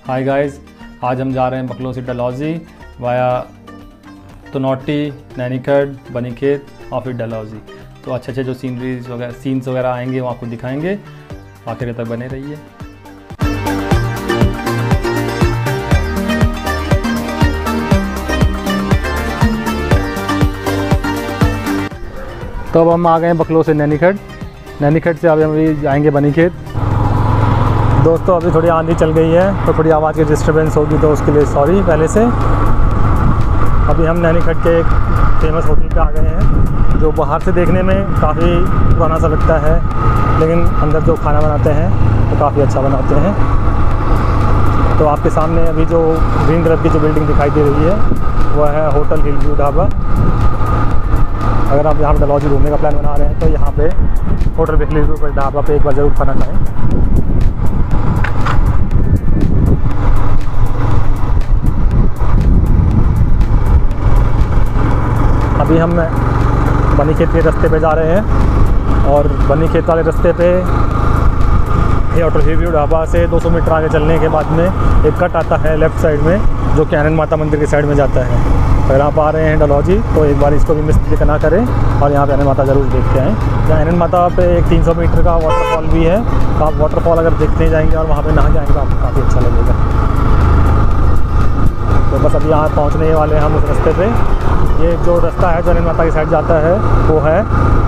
Hi guys, आज हम जा रहे हैं बकलो से डलहौजी वाया तनौटी, नैनीखड, बनीखेत और फिर डलहौजी। तो अच्छे जो सीन्स वगैरह आएंगे वो आपको दिखाएंगे। आखिर तक बने रहिए। तो अब हम आ गए हैं बकलो से नैनीखड से अब हम अभी जाएंगे बनीखेत। दोस्तों अभी थोड़ी आंधी चल गई है तो थोड़ी आवाज़ की डिस्टर्बेंस होगी, तो उसके लिए सॉरी पहले से। अभी हम नैनीखड के एक फेमस होटल पे आ गए हैं जो बाहर से देखने में काफ़ी पुराना सा लगता है, लेकिन अंदर जो खाना बनाते हैं वो काफ़ी अच्छा बनाते हैं। तो आपके सामने अभी जो ग्रीन कलर की जो बिल्डिंग दिखाई दे रही है वह है होटल हिल व्यू ढाबा। अगर आप यहाँ पर डलहौजी घूमने का प्लान बना रहे हैं तो यहाँ पे होटल हिल व्यू ढाबा पे एक बार ज़रूर खाना खाएँ। अभी हम बनीखेत के रास्ते पे जा रहे हैं और बनीखेत वाले रास्ते पे ये होटल हिल व्यू ढाबा से 200 मीटर आगे चलने के बाद में एक कट आता है लेफ़्ट साइड में जो कि आनंद माता मंदिर की साइड में जाता है। अगर आप आ रहे हैं डलहौजी तो एक बार इसको भी मिस ना करें और यहाँ पे आनंद माता ज़रूर देखते हैं। यहाँ आनंद माता पे एक 300 मीटर का वाटरफॉल भी है, तो आप वाटरफॉल अगर देखने जाएंगे और वहाँ पे नहा जाएंगे तो आपको काफ़ी अच्छा लगेगा। तो बस अभी यहाँ पहुँचने वाले हैं हम उस रास्ते पर। ये जो रास्ता है जो आनंद माता की साइड जाता है वो है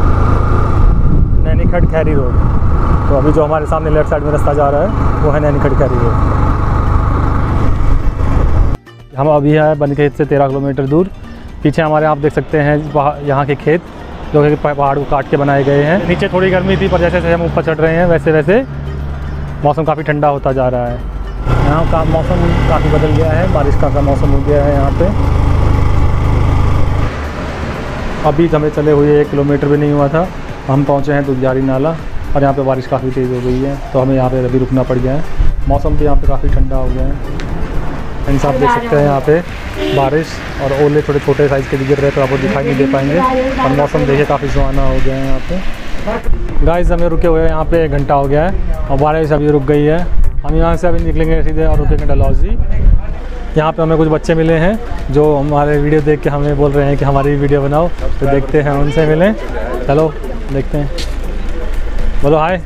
नैनीखड खैरी रोड। तो अभी जो हमारे सामने लेफ़्ट साइड में रास्ता जा रहा है वो है नैनीखड खैरी रोड। हम अभी है बनीखेत से 13 किलोमीटर दूर। पीछे हमारे आप देख सकते हैं यहाँ के खेत जो कि पहाड़ को काट के बनाए गए हैं। नीचे थोड़ी गर्मी थी पर जैसे जैसे हम ऊपर चढ़ रहे हैं वैसे वैसे मौसम काफ़ी ठंडा होता जा रहा है। यहाँ का मौसम काफ़ी बदल गया है, बारिश का मौसम हो गया है यहाँ पे। अभी हमें चले हुए 1 किलोमीटर भी नहीं हुआ था, हम पहुँचे हैं दुधियारी नाला और यहाँ पे बारिश काफ़ी तेज़ हो गई है तो हमें यहाँ पे अभी रुकना पड़ गया है। मौसम भी यहाँ पे काफ़ी ठंडा हो गया है। इन आप देख सकते हैं यहाँ पे बारिश और ओले थोड़े छोटे साइज़ के भी गिर रहे तो आपको दिखाई नहीं दे पाएंगे। और मौसम देखिए काफ़ी सुहाना हो गया है यहाँ पे। गाइस हमें रुके हुए यहाँ पे 1 घंटा हो गया है और बारिश अभी रुक गई है। हम यहाँ से अभी निकलेंगे सीधे और रुकेंगे डलहौजी। यहाँ पे हमें कुछ बच्चे मिले हैं जो हमारे वीडियो देख के हमें बोल रहे हैं कि हमारी वीडियो बनाओ, तो देखते हैं उनसे मिलें। चलो देखते हैं, बोलो हाय।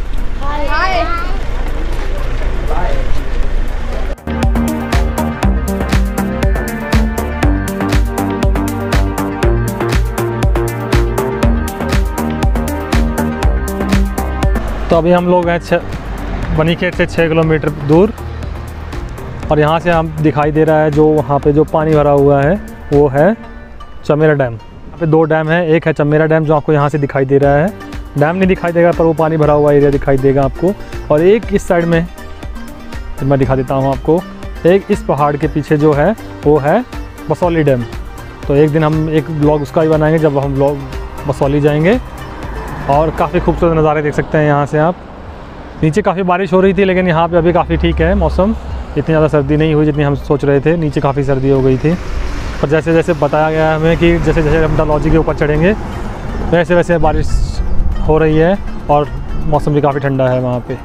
तो अभी हम लोग हैं बनीखेत से 6 किलोमीटर दूर और यहाँ से हम दिखाई दे रहा है जो वहाँ पे जो पानी भरा हुआ है वो है चमेरा डैम। यहाँ पे 2 डैम है, एक है चमेरा डैम जो आपको यहाँ से दिखाई दे रहा है, डैम नहीं दिखाई देगा पर वो पानी भरा हुआ एरिया दिखाई देगा आपको। और एक इस साइड में मैं दिखा देता हूँ आपको, एक इस पहाड़ के पीछे जो है वो है बसौली डैम। तो एक दिन हम एक ब्लॉग उसका ही बनाएंगे जब हम ब्लॉग बसौली जाएंगे। और काफ़ी खूबसूरत नज़ारे देख सकते हैं यहाँ से आप। नीचे काफ़ी बारिश हो रही थी लेकिन यहाँ पे अभी काफ़ी ठीक है मौसम, इतनी ज़्यादा सर्दी नहीं हुई जितनी हम सोच रहे थे। नीचे काफ़ी सर्दी हो गई थी पर जैसे जैसे बताया गया है हमें कि जैसे जैसे हम डलहौजी के ऊपर चढ़ेंगे वैसे वैसे बारिश हो रही है और मौसम भी काफ़ी ठंडा है वहाँ पे।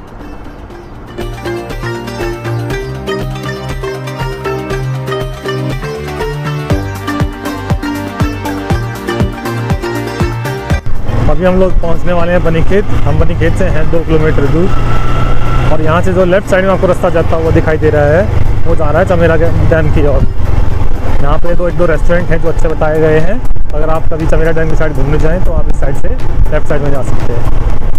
अभी हम लोग पहुंचने वाले हैं बनीखेत। हम बनीखेत से हैं 2 किलोमीटर दूर और यहाँ से जो लेफ़्ट साइड में आपको रास्ता जाता है वो दिखाई दे रहा है, वो जा रहा है चमेरा डैम की ओर। यहाँ पे एक दो रेस्टोरेंट हैं जो अच्छे बताए गए हैं। अगर आप कभी चमेरा डैम की साइड घूमने जाएँ तो आप इस साइड से लेफ़्ट साइड में जा सकते हैं।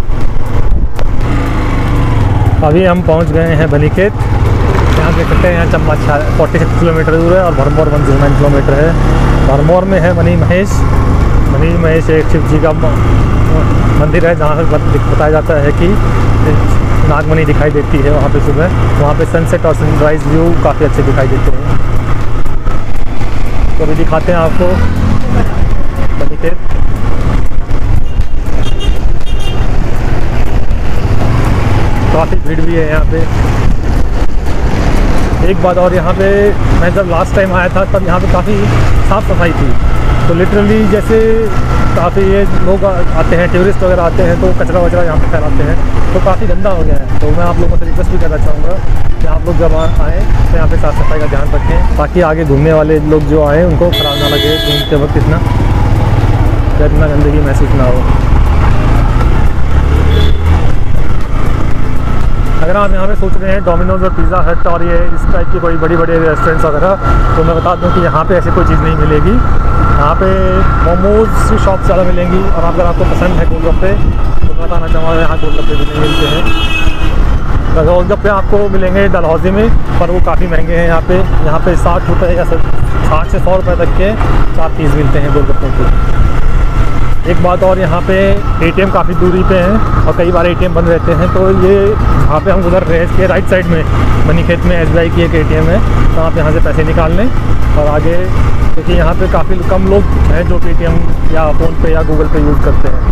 अभी हम पहुँच गए हैं बनीखेत। यहाँ देख सकते हैं यहाँ चम्बा 46 किलोमीटर दूर है और भरमौर 109 किलोमीटर है। भरमौर में है मनी महेश एक शिव जी का मंदिर है जहाँ से बताया जाता है कि नागमणि दिखाई देती है वहाँ पे सुबह। वहाँ पे सनसेट और सनराइज़ व्यू काफ़ी अच्छे दिखाई देते हैं। तो अभी दिखाते हैं आपको बनीखेत। काफ़ी भीड़ भी है यहाँ पे। एक बात और, यहाँ पे मैं जब लास्ट टाइम आया था तब यहाँ पे काफ़ी साफ़ सफाई थी। तो लिटरली जैसे काफ़ी ये लोग आते हैं, टूरिस्ट वगैरह आते हैं तो कचरा वचरा यहाँ पे फैलाते हैं, तो काफ़ी गंदा हो गया है। तो मैं आप लोगों से रिक्वेस्ट भी करना चाहूँगा कि आप लोग जब आएँ तो यहाँ पे साफ़ सफाई का ध्यान रखें, ताकि आगे घूमने वाले लोग जो आएँ उनको ख़राब ना लगे घूमते वक्त, इतना गंदगी महसूस ना हो। अगर आप यहाँ पे सोच रहे हैं डोमिनोज़ और पिज़्ज़ा हट और ये इस टाइप की कोई बड़ी रेस्टोरेंट्स वगैरह, तो मैं बता दूँ कि यहाँ पे ऐसी कोई चीज़ नहीं मिलेगी। यहाँ पे मोमोज़ की शॉप ज़्यादा मिलेंगी, और अगर आपको पसंद है गोलगप्पे तो मैं बताना चाहूँगा यहाँ गोलगप्पे भी नहीं मिलते हैं। गोलगप्पे आपको मिलेंगे डलहौज़ी में, पर वो काफ़ी महंगे हैं। यहाँ पे 60 रुपये या 60 से 100 रुपये तक के 4 पीस मिलते हैं गोलगप्पों के। एक बात और, यहाँ पे एटीएम काफ़ी दूरी पे हैं और कई बार एटीएम बंद रहते हैं, तो ये जहाँ पे हम गुजर रहे हैं इसके राइट साइड में बनीखेत में SBI की एक एटीएम है, तो आप यहाँ से पैसे निकाल लें और आगे, क्योंकि यहाँ पे काफ़ी कम लोग हैं जो पेटीएम या फ़ोनपे या गूगल पे यूज़ करते हैं।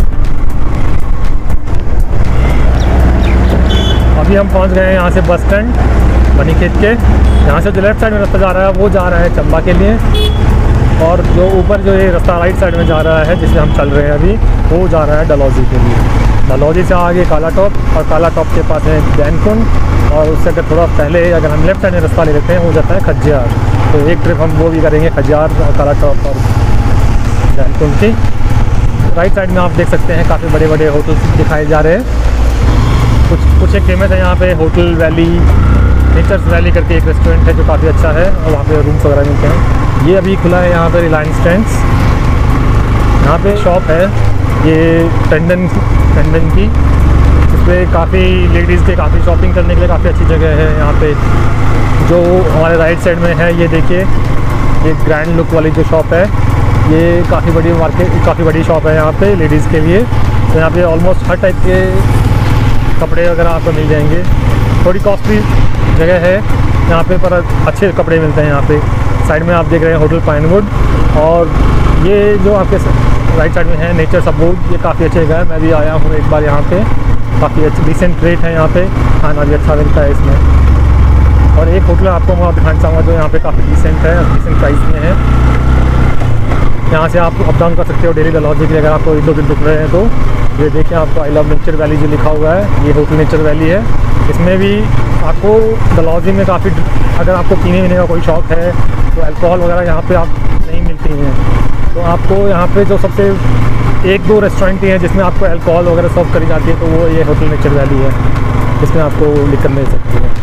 अभी हम पहुँच गए हैं यहाँ से बस स्टैंड बनीखेत के। यहाँ से जो लेफ़्ट साइड में रास्ता जा रहा है वो जा रहा है चंबा के लिए, और जो ऊपर जो ये रास्ता राइट साइड में जा रहा है जिसमें हम चल रहे हैं अभी, वो जा रहा है डलहौज़ी के लिए। डलहौज़ी से आगे काला टॉप, और काला टॉप के पास है जैनकुंड, और उससे अगर थोड़ा पहले अगर हम लेफ़्ट साइड में रास्ता ले लेते हैं वो जाता है खज्जियार। तो एक ट्रिप हम वो भी करेंगे, खज्जियार और काला टॉप और जैनकुंड की। राइट साइड में आप देख सकते हैं काफ़ी बड़े होटल्स दिखाए जा रहे हैं। कुछ एक फेमस है यहाँ पे, होटल वैली, नेचर्स वैली करके एक रेस्टोरेंट है जो काफ़ी अच्छा है, और वहाँ पे रूम्स वगैरह मिलते हैं। ये अभी खुला है यहाँ पे रिलायंस ट्रेंड्स। यहाँ पे शॉप है ये टंडन की, इस पर काफ़ी लेडीज़ के काफ़ी शॉपिंग करने के लिए काफ़ी अच्छी जगह है। यहाँ पे जो हमारे राइट साइड में है ये देखिए, ये ग्रैंड लुक वाली जो शॉप है, ये काफ़ी बड़ी मार्केट, काफ़ी बड़ी शॉप है यहाँ पे लेडीज़ के लिए। तो यहाँ पे ऑलमोस्ट हर टाइप के कपड़े वगैरह आपको मिल जाएंगे। थोड़ी कॉस्टली जगह है यहाँ पे, पर अच्छे कपड़े मिलते हैं यहाँ पे। साइड में आप देख रहे हैं होटल पाइनवुड, और ये जो आपके राइट साइड में है नेचर सबूत, ये काफ़ी अच्छी जगह है। मैं भी आया हूँ एक बार यहाँ पे, काफ़ी अच्छी डिसेंट रेट है यहाँ पे, खाना भी अच्छा मिलता है इसमें। और एक होटल आपको मैं दिखाना चाहूँगा जो यहाँ पे काफ़ी डिसेंट है, डिसेंट प्राइस में है। यहाँ से आप अप डाउन कर सकते हो डेली डलहौज़ी के लिए, अगर आपको 1-2 दिन रुक रहे हैं तो। ये देखिए आपको आई लव नेचर वैली जो लिखा हुआ है, ये होटल नेचर वैली है। इसमें भी आपको डलहौज़ी में काफ़ी, अगर आपको पीने का कोई शौक़ है तो अल्कोहल वगैरह यहाँ पे आप नहीं मिलती हैं, तो आपको यहाँ पे जो सबसे 1-2 रेस्टोरेंट ही हैं जिसमें आपको अल्कोहल वगैरह सर्व करी जाती है, तो वो ये होटल नेचर वैली है, जिसमें आपको लिकर मिल सकती है।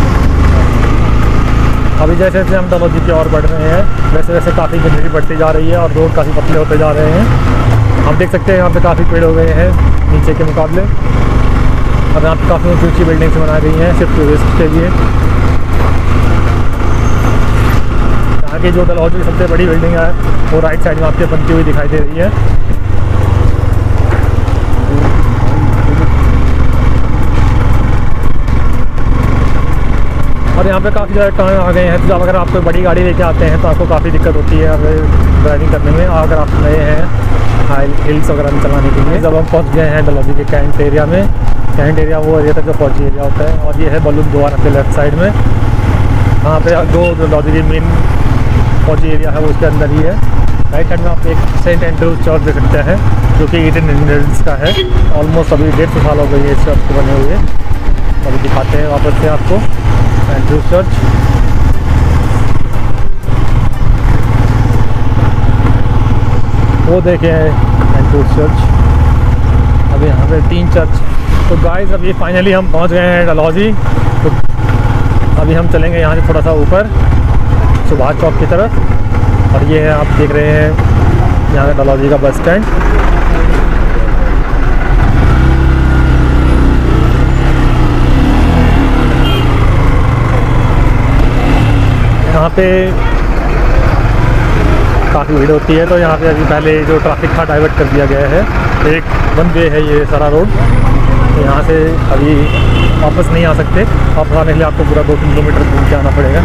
अभी जैसे जैसे हम डलहौज़ी की ओर बढ़ रहे हैं वैसे वैसे काफ़ी गंदगी बढ़ती जा रही है और रोड काफ़ी पतले होते जा रहे हैं। आप देख सकते हैं यहाँ पे काफ़ी पेड़ हो गए हैं नीचे के मुकाबले। अब यहाँ पे काफ़ी ऊँची बिल्डिंग्स बनाई गई हैं सिर्फ टूरिस्ट के लिए। यहाँ की जो डलहौज़ी की सबसे बड़ी बिल्डिंग है वो राइट साइड में आपके बनती हुई दिखाई दे रही है। और यहाँ पे काफ़ी ज़्यादा टाइम आ गए हैं, तो जब अगर आप कोई बड़ी गाड़ी लेके आते हैं तो आपको काफ़ी दिक्कत होती है ड्राइविंग करने में। अगर आप नए हैं हाई हिल्स वगैरह में चलाने के लिए। जब हम पहुँच गए हैं डलहौज़ी के कैंट एरिया में, कैंट एरिया वो एरिया तक जो फौजी एरिया होता है, और ये है बलून द्वार के लेफ्ट साइड में। वहाँ पे जो डलहौज़ी की मेन फौजी एरिया है वो उसके अंदर ही है। राइट साइड में आप एक सेंट एंड्रूज चर्च देख सकते हैं जो कि 1800s का है। ऑलमोस्ट अभी 150 साल हो गई है इस चर्च को बने हुए। अभी दिखाते हैं वापस से आपको एंड्रूज चर्च। वो देखें एंड्रूज चर्च। अभी यहाँ पे 3 चर्च। तो गाइस अभी फाइनली हम पहुँच गए हैं डलहौज़ी। तो अभी हम चलेंगे यहाँ से थोड़ा सा ऊपर सुभाष चौक की तरफ, और ये है आप देख रहे हैं यहाँ का डलहौज़ी का बस स्टैंड। यहाँ पे काफ़ी भीड़ होती है, तो यहाँ पे अभी पहले जो ट्रैफिक था डाइवर्ट कर दिया गया है। एक वन वे है ये सारा रोड, तो यहाँ से अभी वापस नहीं आ सकते। वापस आने के लिए आपको पूरा 2-3 किलोमीटर घूम के आना पड़ेगा।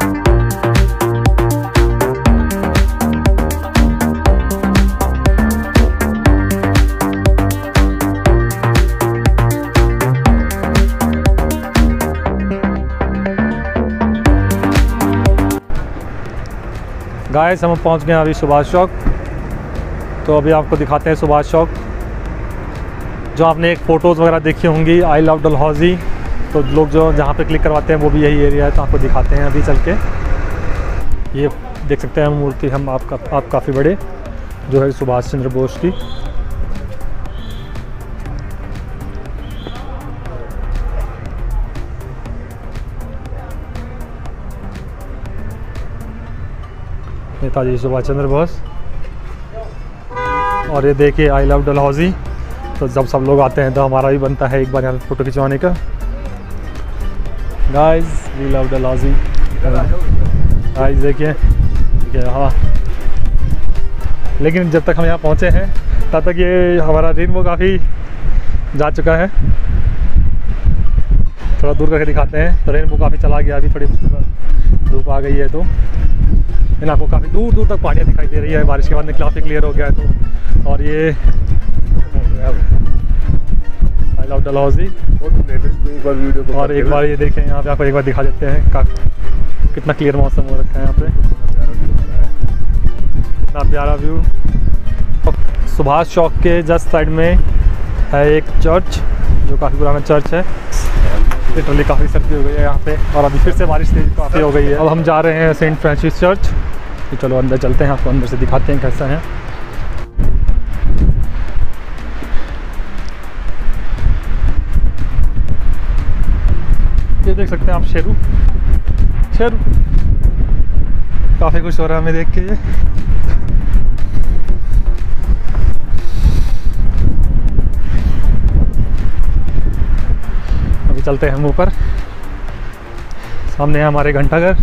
गाइस हम पहुंच गए अभी सुभाष चौक। तो अभी आपको दिखाते हैं सुभाष चौक। जो आपने एक फ़ोटोज़ वगैरह देखी होंगी आई लव डलहौज़ी, तो लोग जो जहाँ पे क्लिक करवाते हैं वो भी यही एरिया है, तो आपको दिखाते हैं अभी चल के। ये देख सकते हैं मूर्ति हम आप काफ़ी बड़े, जो है सुभाष चंद्र बोस की। नेताजी सुभाष चंद्र बोस। और ये देखिए आई लव डलहौजी। तो जब सब लोग आते हैं तो हमारा भी बनता है एक बार यहाँ पे फ़ोटो खिंचवाने का। Guys we love Dalhousie. Guys देखिए हाँ, लेकिन जब तक हम यहाँ पहुँचे हैं तब तक ये हमारा रेनबो काफ़ी जा चुका है। थोड़ा दूर करके दिखाते हैं तो रेनबो काफ़ी चला गया, अभी थोड़ी धूप आ गई है तो आपको काफ़ी दूर दूर तक पहाड़ियाँ दिखाई दे रही है। बारिश के बाद में काफ़ी क्लियर हो गया है तो। और ये आई लव डलहौजी। और एक बार ये देखें यहाँ पे, आपको एक बार दिखा देते हैं कितना क्लियर मौसम हो रखा है यहाँ पे, कितना प्यारा व्यू। सुभाष चौक के जस्ट साइड में है एक चर्च, जो काफ़ी पुराना चर्च है। लिटरली काफ़ी सर्दी हो गई है यहाँ पे, और अभी फिर से बारिश काफ़ी हो गई है। अब हम जा रहे हैं सेंट फ्रांसिस चर्च। तो चलो अंदर चलते हैं, आपको अंदर से दिखाते हैं कैसा है। ये देख सकते हैं आप शेरू काफ़ी खुश हो रहा है हमें देख के ये। अभी चलते हैं हम ऊपर, सामने है हमारे घंटाघर।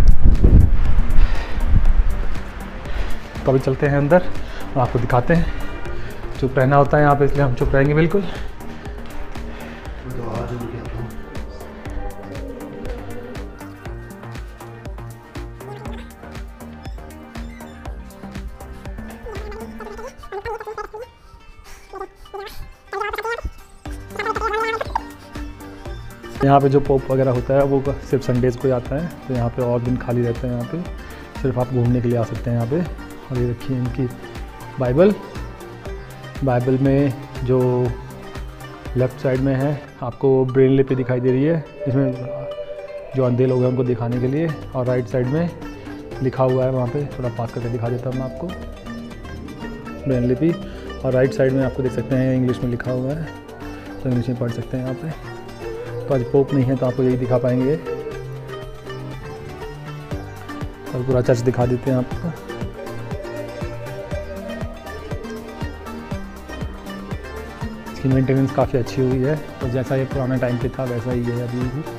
तो अभी चलते हैं अंदर और आपको दिखाते हैं। चुप रहना होता है यहाँ पे, इसलिए हम चुप रहेंगे बिल्कुल। यहाँ पे जो पोप वगैरह होता है वो सिर्फ संडेज़ को आता है, तो यहाँ पे और दिन खाली रहते हैं। यहाँ पे सिर्फ आप घूमने के लिए आ सकते हैं यहाँ पे। और ये रखिए इनकी बाइबल में जो लेफ़्ट साइड में है आपको ब्रेल लिपि दिखाई दे रही है, जिसमें जो अंधे लोग हैं उनको दिखाने के लिए। और राइट साइड में लिखा हुआ है, वहाँ पे थोड़ा पास करके दिखा देता हूँ मैं आपको, ब्रेल लिपि। और राइट साइड में आपको देख सकते हैं इंग्लिश में लिखा हुआ है, तो इंग्लिश में पढ़ सकते हैं यहाँ पे। तो आज पोप नहीं है तो आपको यही दिखा पाएंगे, और पूरा चर्च दिखा देते हैं आपको। इसकी मेंटेनेंस काफ़ी अच्छी हुई है, तो जैसा ये पुराना टाइम पे था वैसा ही है अभी भी।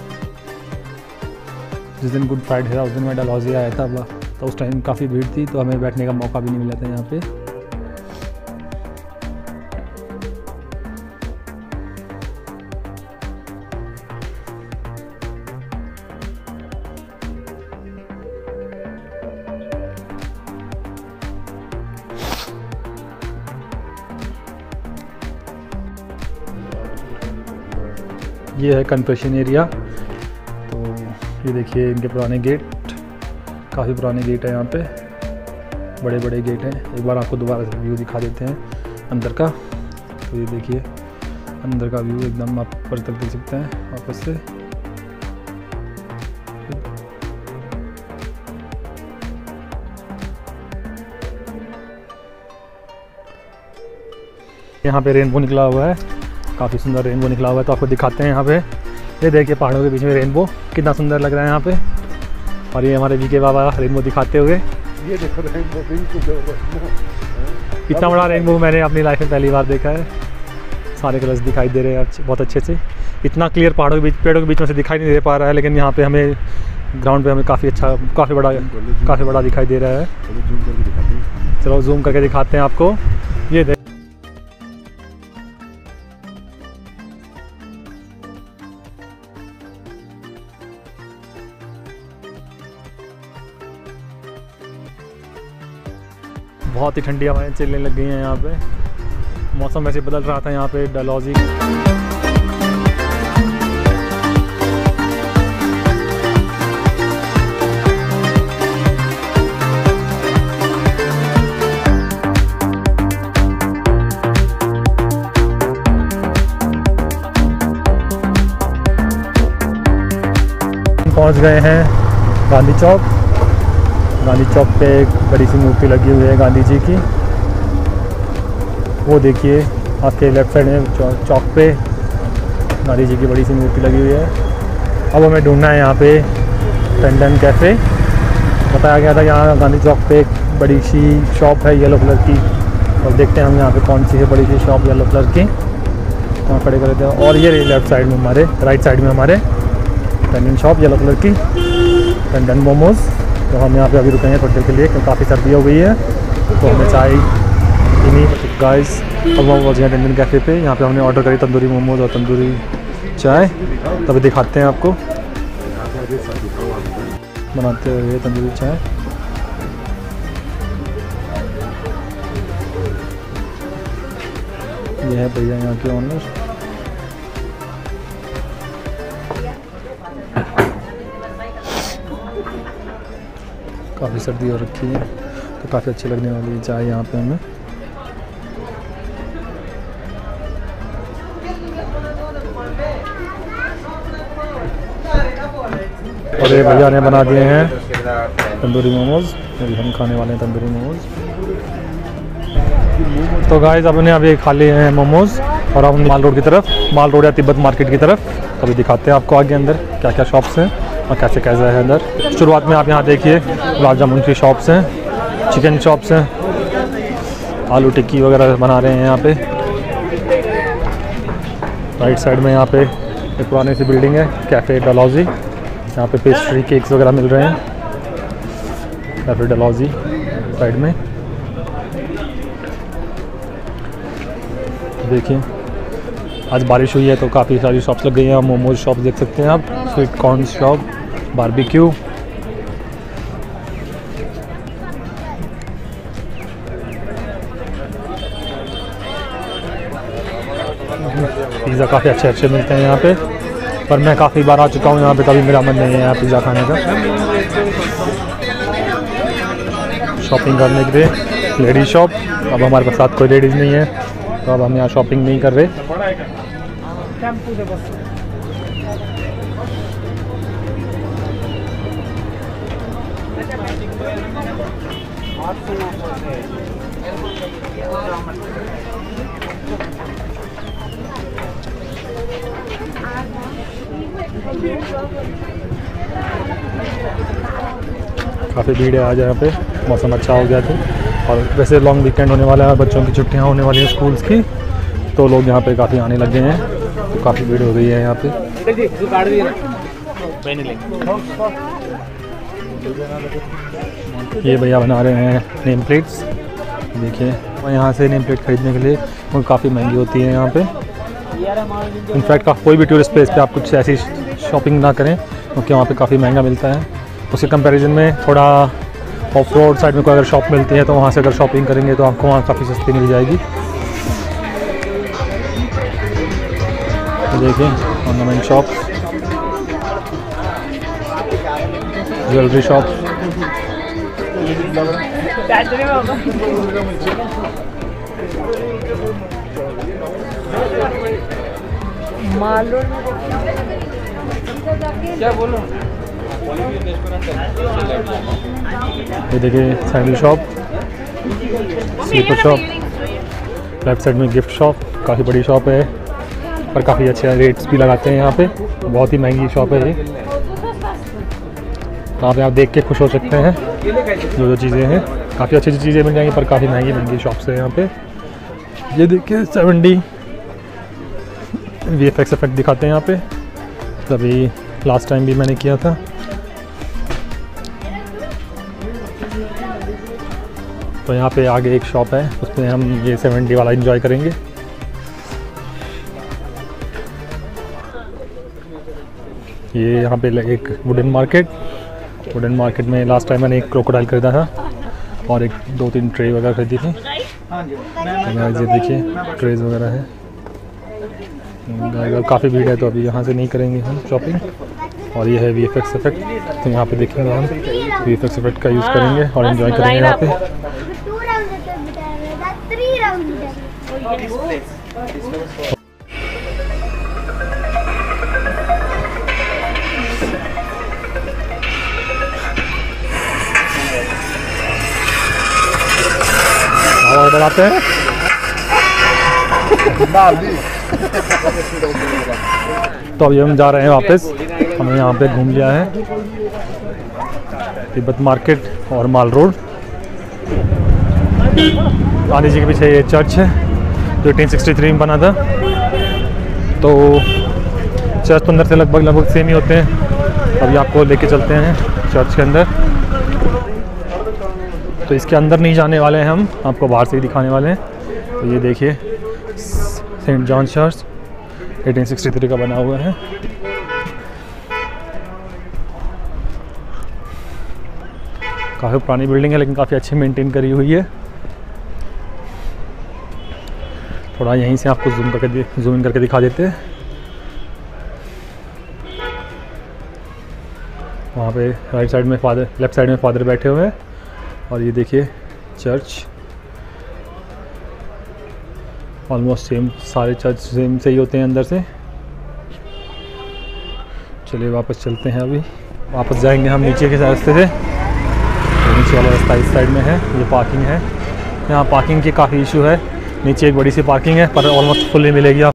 जिस दिन गुड फ्राइडे था उस दिन मैं डलहौजी आया था, तो उस टाइम काफ़ी भीड़ थी, तो हमें बैठने का मौका भी नहीं मिला था यहाँ पे। ये है कन्फेशन एरिया। तो ये देखिए इनके पुराने गेट, काफ़ी पुराने गेट है यहाँ पे, बड़े बड़े गेट हैं। एक बार आपको दोबारा से व्यू दिखा देते हैं अंदर का। तो ये देखिए अंदर का व्यू एकदम आप ऊपर तक देख सकते हैं वापस से। यहाँ पे रेनबो निकला हुआ है, काफ़ी सुंदर रेनबो निकला हुआ है, तो आपको दिखाते हैं यहाँ पे। ये देखिए पहाड़ों के बीच में रेनबो कितना सुंदर लग रहा है यहाँ पे। और ये हमारे वीके बाबा रेनबो दिखाते हुए। ये देखो रेनबो, इतना बड़ा रेनबो मैंने अपनी लाइफ में पहली बार देखा है। सारे कलर्स दिखाई दे रहे हैं बहुत अच्छे से। इतना क्लियर पहाड़ों के बीच, पेड़ों के बीच में से दिखाई नहीं दे पा रहा है, लेकिन यहाँ पे हमें ग्राउंड पे हमें काफ़ी बड़ा दिखाई दे रहा है। चलो जूम करके दिखाते हैं आपको। ये देख बहुत ही ठंडी हवाएं चलने लग गई हैं यहाँ पे। मौसम वैसे बदल रहा था यहाँ पे डलहौजी। पहुंच गए हैं गांधी चौक। गांधी चौक पे एक बड़ी सी मूर्ति लगी हुई है गांधी जी की, वो देखिए आपके लेफ्ट साइड में चौक पे गांधी जी की बड़ी सी मूर्ति लगी हुई है। अब हमें ढूंढना है यहाँ पे टंडन कैफ़े। बताया गया था यहाँ गांधी चौक पे एक बड़ी सी शॉप है येलो कलर की, और देखते हैं हम यहाँ पे कौन सी है बड़ी सी शॉप येलो कलर की, वहाँ खड़े कर देते हैं। और ये लेफ्ट साइड में हमारे राइट साइड में हमारे टंडन शॉप येलो कलर की, टंडन मोमोज़। तो हम यहाँ पे अभी रुकेंगे थोड़ी देर के लिए क्योंकि काफ़ी सर्दी हो गई है, तो हमें चाय पीनी। गाइस अब हम पहुँच गए टंडन कैफ़े पे। यहाँ पे हमने ऑर्डर करी तंदूरी मोमोज़ और तंदूरी चाय। तभी दिखाते हैं आपको बनाते हुए तंदूरी चाय। ये है भैया यहाँ के ऑनर। काफ़ी सर्दी हो रखी है तो काफ़ी अच्छी लगने वाली है चाय यहाँ पे हमें। और ये भैया ने बना दिए हैं तंदूरी मोमोज़, अभी हम खाने वाले हैं तंदूरी मोमोज़। तो गाइस अब ने अभी खा लिए हैं मोमोज़ और अब हम माल रोड की तरफ, माल रोड या तिब्बत मार्केट की तरफ अभी दिखाते हैं आपको आगे अंदर क्या क्या शॉप्स हैं और कैसे कैसा है अंदर। शुरुआत में आप यहाँ देखिए गुलाब जामुन की शॉप्स हैं, चिकन शॉप्स हैं, आलू टिक्की वगैरह बना रहे हैं यहाँ पे। राइट साइड में यहाँ पे एक पुरानी सी बिल्डिंग है कैफ़े डलहौजी, यहाँ पे पेस्ट्री केक्स वगैरह मिल रहे हैं। कैफ़े डलहौजी साइड में देखिए आज बारिश हुई है तो काफ़ी सारी शॉप्स लग गई हैं। मोमोज शॉप देख सकते हैं आप, sweet corn shop, barbecue, pizza काफ़ी अच्छे अच्छे मिलते हैं यहाँ पे, पर मैं काफ़ी बार आ चुका हूँ यहाँ पे, कभी मेरा मन नहीं है यहाँ पिज़्ज़ा खाने का। शॉपिंग करने के लिए लेडीज शॉप, अब हमारे साथ कोई लेडीज़ नहीं है तो अब हम यहाँ शॉपिंग नहीं कर रहे। काफ़ी भीड़ है आज यहाँ पे, मौसम अच्छा हो गया था और वैसे लॉन्ग वीकेंड होने वाला है, बच्चों की छुट्टियाँ होने वाली हैं स्कूल्स की, तो लोग यहाँ पे काफ़ी आने लग गए हैं, तो काफ़ी भीड़ हो गई है यहाँ पे। ये भैया बना रहे हैं नेम प्लेट्स, देखिए और यहाँ से नेम प्लेट ख़रीदने के लिए वो काफ़ी महंगी होती है यहाँ पे। इनफैक्ट कोई भी टूरिस्ट प्लेस पे आप कुछ ऐसी शॉपिंग ना करें क्योंकि वहाँ पे काफ़ी महंगा मिलता है। उसके कंपैरिजन में थोड़ा ऑफ रोड साइड में कोई अगर शॉप मिलती है तो वहाँ से अगर शॉपिंग करेंगे तो आपको वहाँ काफ़ी सस्ती मिल जाएगी। तो देखिए ऑर्नामेंट शॉप, ज्वेलरी शॉप, क्या बोलो, ये देखिए sandal shop, slipper shop, left side में गिफ्ट शॉप, काफ़ी बड़ी शॉप है पर काफ़ी अच्छे रेट्स भी लगाते हैं यहाँ पे, बहुत ही महंगी शॉप है ये। यहाँ पे आप देख के खुश हो सकते हैं, जो जो चीज़ें हैं काफ़ी अच्छी अच्छी चीज़ें मिल जाएंगी पर काफ़ी महंगी महंगी शॉप्स है यहाँ पे। ये देखिए 7D VFX इफेक्ट दिखाते हैं यहाँ पे, तभी लास्ट टाइम भी मैंने किया था। तो यहाँ पे आगे एक शॉप है, उसमें हम ये 7D वाला एंजॉय करेंगे। ये यहाँ पे एक वुडन मार्केट में लास्ट टाइम मैंने एक क्रोकोडाइल खरीदा था और एक 2-3 ट्रे वगैरह खरीदी थी। ये देखिए ट्रेज वगैरह है, काफ़ी भीड़ है तो अभी यहाँ से नहीं करेंगे हम शॉपिंग। और ये है VFX इफेक्ट, तो यहाँ पे देखेंगे हम VFX इफेक्ट का यूज़ करेंगे और एंजॉय करेंगे यहाँ पे। इधर आते हैं। तो अभी हम जा रहे हैं वापस। हमने यहाँ पे घूम लिया है तिब्बत मार्केट और माल रोड। गांधी जी के पीछे ये चर्च है जो 1863 में बना था। तो चर्च तो अंदर से लगभग सेम ही होते हैं। अभी आपको लेके चलते हैं चर्च के अंदर। तो इसके अंदर नहीं जाने वाले हैं हम, आपको बाहर से ही दिखाने वाले हैं। तो ये देखिए सेंट जॉन चर्च 1863 का बना हुआ है। काफ़ी पुरानी बिल्डिंग है लेकिन काफ़ी अच्छी मेंटेन करी हुई है। थोड़ा यहीं से आपको जूम इन करके दिखा देते हैं। वहाँ पे राइट साइड में फादर, लेफ्ट साइड में फादर बैठे हुए हैं। और ये देखिए चर्च ऑलमोस्ट सेम, सारे चर्च सेम से ही होते हैं अंदर से। चलिए वापस चलते हैं। अभी वापस जाएंगे हम नीचे के रास्ते से। तो नीचे वाला रास्ता इस साइड में है, ये पार्किंग है। यहाँ पार्किंग की काफ़ी इशू है। नीचे एक बड़ी सी पार्किंग है पर ऑलमोस्ट फुल्ली मिलेगी।